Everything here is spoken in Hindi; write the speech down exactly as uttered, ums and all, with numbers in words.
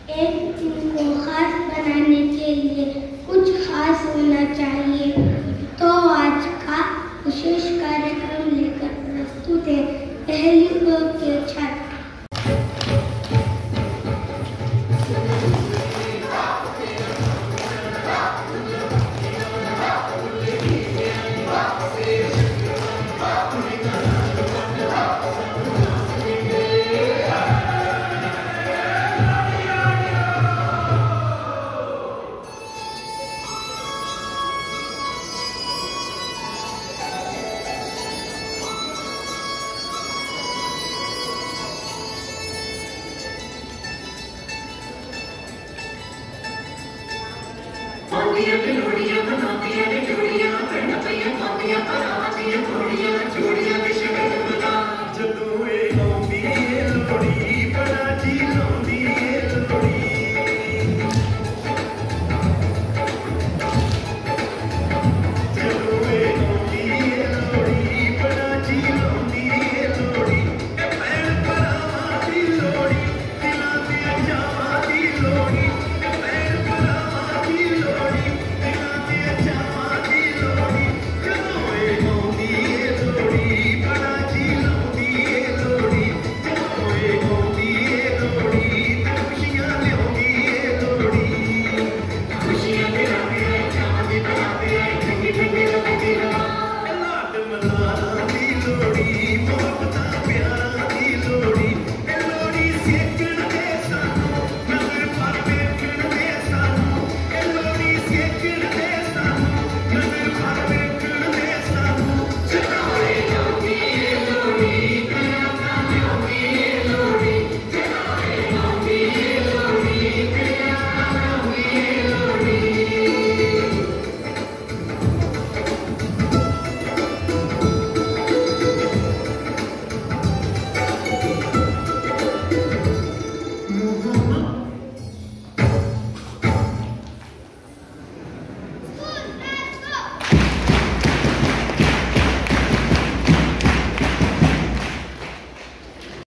एक दिन को खास बनाने के लिए कुछ खास होना चाहिए, तो आज का विशेष कार्यक्रम लेकर प्रस्तुत है पहली के छठ। जोड़ियां बनाती है जोड़ियां, जोड़ियां, जोड़ियां, जोड़ियां, जोड़ियां,